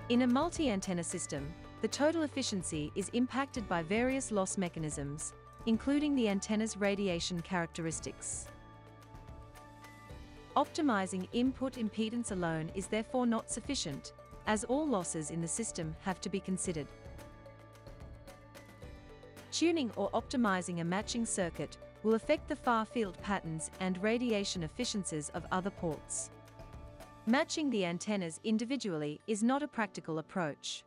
In a multi-antenna system, the total efficiency is impacted by various loss mechanisms, including the antenna's radiation characteristics. Optimizing input impedance alone is therefore not sufficient, as all losses in the system have to be considered. Tuning or optimizing a matching circuit will affect the far-field patterns and radiation efficiencies of other ports. Matching the antennas individually is not a practical approach.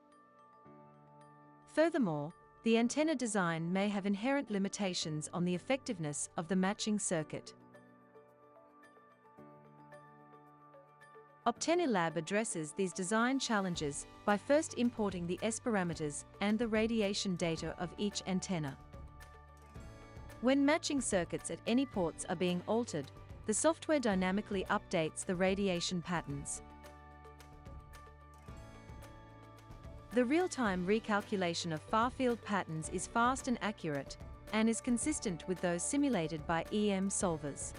Furthermore, the antenna design may have inherent limitations on the effectiveness of the matching circuit. Optenilab addresses these design challenges by first importing the S parameters and the radiation data of each antenna. When matching circuits at any ports are being altered, the software dynamically updates the radiation patterns. The real-time recalculation of far-field patterns is fast and accurate, and is consistent with those simulated by EM solvers.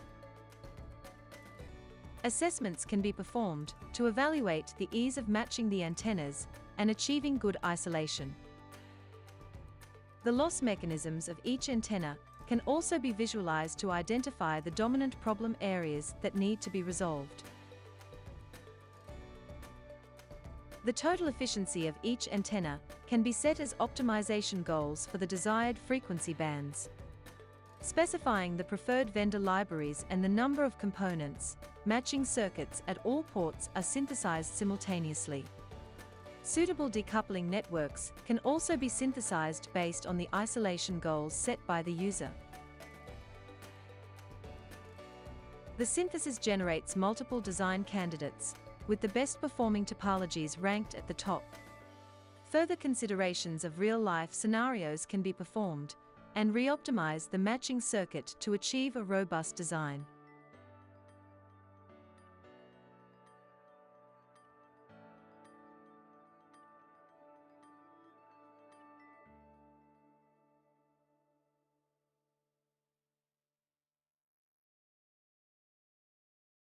Assessments can be performed to evaluate the ease of matching the antennas and achieving good isolation. The loss mechanisms of each antenna can also be visualized to identify the dominant problem areas that need to be resolved. The total efficiency of each antenna can be set as optimization goals for the desired frequency bands. Specifying the preferred vendor libraries and the number of components, matching circuits at all ports are synthesized simultaneously. Suitable decoupling networks can also be synthesized based on the isolation goals set by the user. The synthesis generates multiple design candidates, with the best performing topologies ranked at the top. Further considerations of real-life scenarios can be performed, and re-optimize the matching circuit to achieve a robust design.